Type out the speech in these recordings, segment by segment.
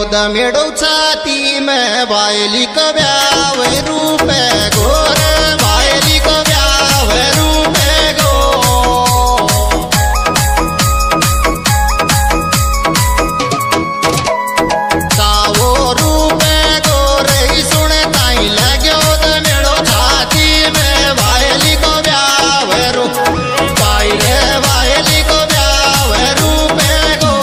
the मेड़ो छाती में वायली को ब्याव रूप गोर वायली को ब्याव रूप गो कावो रूप गोर सुन ताई लगो द मेड़ो छाती में वायली को ब्याव रूप वायली को ब्याव रूप गो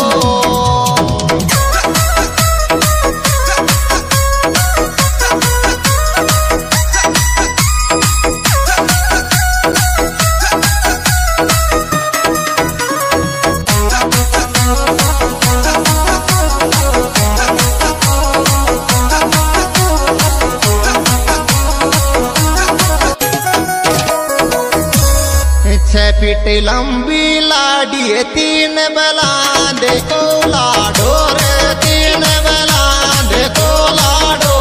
फीट लंबी लाडी तीन बलांद को लाडो रे तीन बलांद को लाडो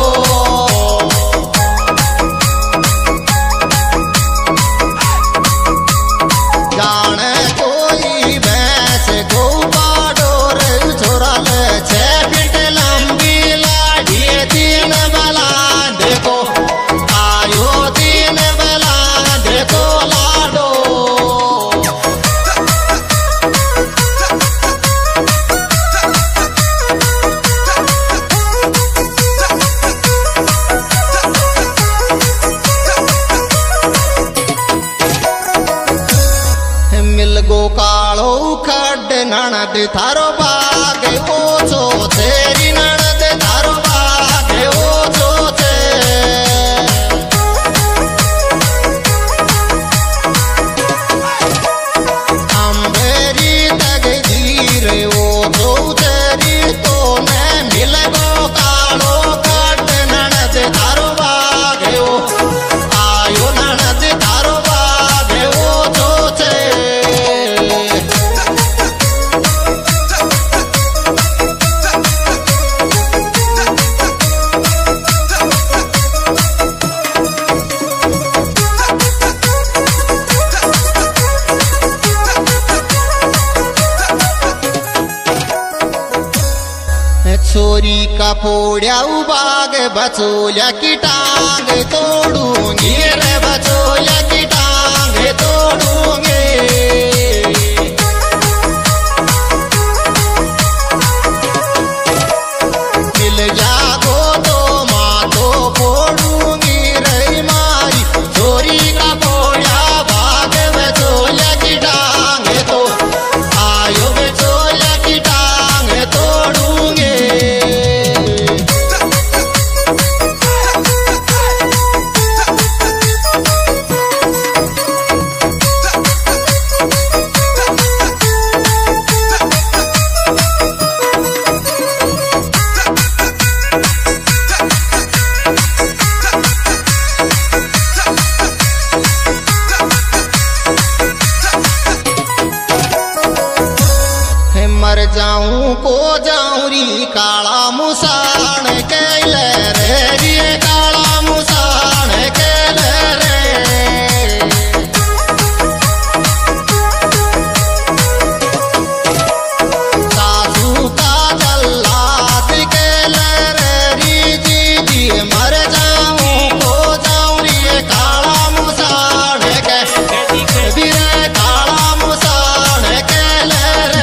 जान कोई भैंस गो पाडो रे छोरा ले 6 फीट लंबी लाडी तीन बलांद को आयो तीन बलांद को लाडो मिलगो कालो खड ननद थारो बाग ओछो तेरी ननद थारो बाग ओछो थे अंबेरी तग धीर ओछो तेरी तो ने मिलगो कालो खड ननद थारो बाग आयो ननद थारो बाग ओछो थे छोरी का फोड़ा बाग बचोल्या की टांग तोड़ूंगी रे बचोल्या की टांग तोड़ूंगी मिल जागो तो माँ तो फोड़ूंगी रे मारी छोरी का फोड़ा बाग बचोल्या की टांग तो आयो बचोल्या की टांग तोड़ूंगी मर जाऊं को जाऊं री काला मुसान कैले रे काला मुसान कैले रे सासू का जल्लाद कैले रे जी मर जाऊं को जाऊं री काला मुसान कैले काला मुसान कैले रे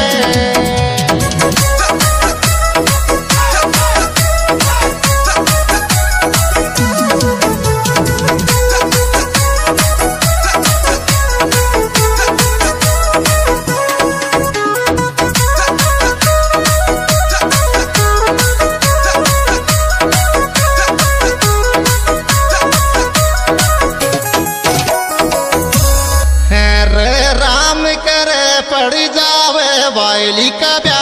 पड़ जावे वायली का